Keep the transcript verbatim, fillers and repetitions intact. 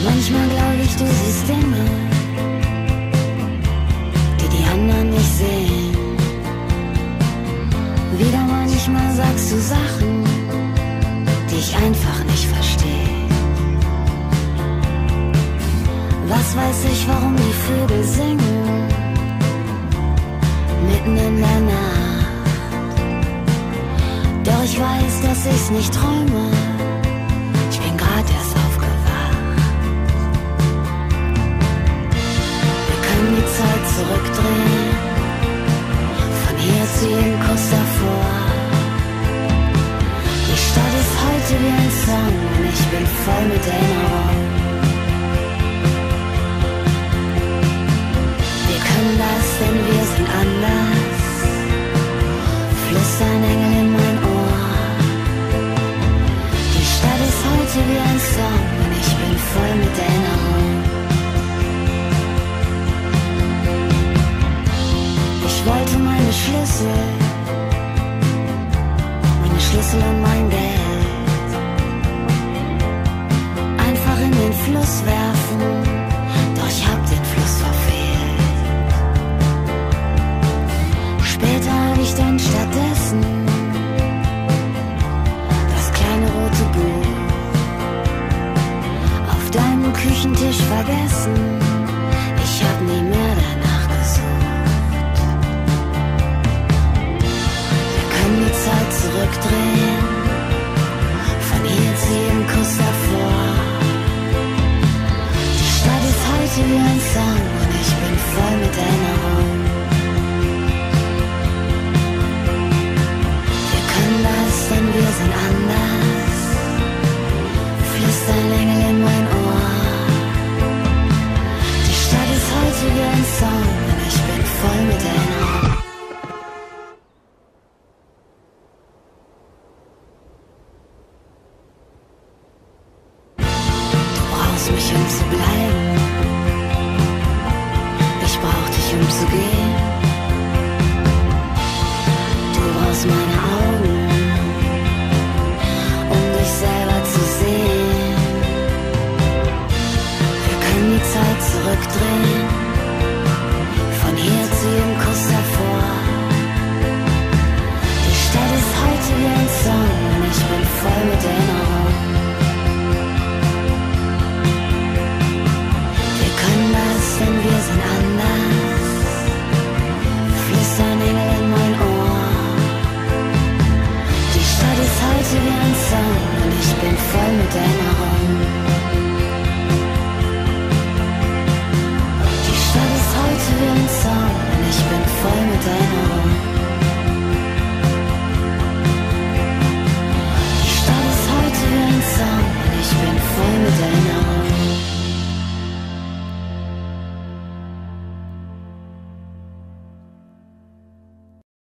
Manchmal glaube ich, du siehst Dinge, die die anderen nicht sehen. Wieder manchmal sagst du Sachen, die ich einfach nicht verstehe. Was weiß ich, warum die Vögel singen, mitten in der Nacht. Doch ich weiß, dass ich's nicht träume, ich bin grad erst aufgewacht. Wir können die Zeit zurückdrehen, von hier zu jedem Kuss davor. Die Stadt ist heute wie ein Song und ich bin voll mit Erinnerung. Wir können das, denn wir sind anders, flüstern Engel in mein Ohr. Die Stadt ist heute wie ein Song und ich bin voll mit Erinnerung. Ich wollte meine Schlüssel, meine Schlüssel und mein Geld einfach in den Fluss werfen, doch ich hab den Fluss verfehlt. Später hab ich dann stattdessen das kleine rote Buch auf deinem Küchentisch vergessen. Ich hab nie mehr danach gesucht. Wir können die Zeit zurückdrehen, von hier zu jedem Kuss davor. Die Stadt ist heute wie ein Song und ich bin voll mit Erinnerung. Wir können das, denn wir sind anders, flüstern Engel in mein Ohr. Die Stadt ist heute wie ein Song und ich bin voll mit Erinnerung. Du brauchst mich, um zu bleiben. Ich brauch dich, um zu gehen.